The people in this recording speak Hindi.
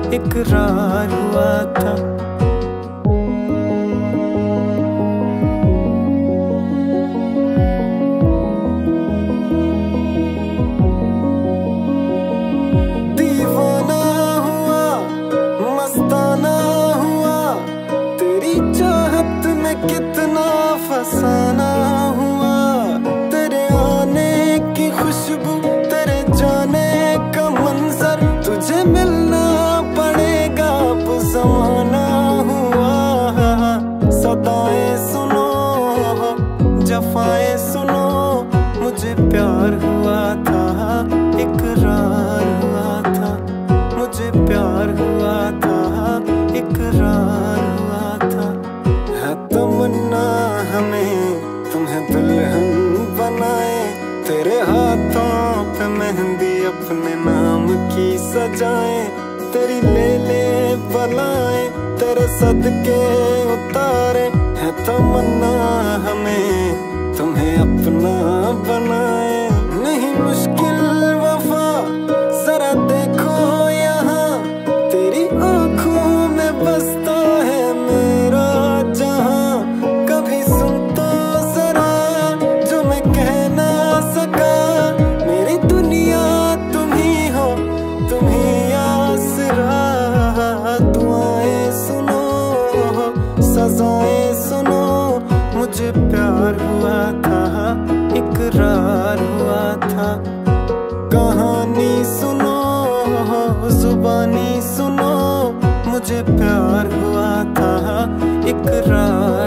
इकरार हुआ था। दीवाना हुआ, मस्ताना हुआ, तेरी चाहत में कितना फसाना हुआ। तेरे आने की खुशबू, तेरे जाने का मंजर, तुझे मिलना पड़ेगा अब ज़माना हुआ। सदाएं सुनो, जफाएं सुनो, मुझे प्यार हुआ था, इकरार हुआ था। मुझे प्यार हुआ था, इकरार हुआ था। है तमन्ना हमें तुम्हें दुल्हन बनाए, तेरे हाथों पे मेहंदी अपने नाम की सजाए। तेरी ले ले बलाए, तेरे सदके उतारे। है तमन्ना हमें तुम्हें अपना बनाए। नहीं मुश्किल वफा, जरा देखो यहाँ, तेरी आंखों में बसता है मेरा जहां। कभी सुन तो जरा जो मैं कह ना सका, मेरी दुनिया तुम ही हो, तुम ही आसरा। दुआएं सुनो, सजाएं सुनो, मुझे प्यार हुआ था, इकरार हुआ था। कहानी सुनो, जुबानी सुनो, मुझे प्यार हुआ था, इकरार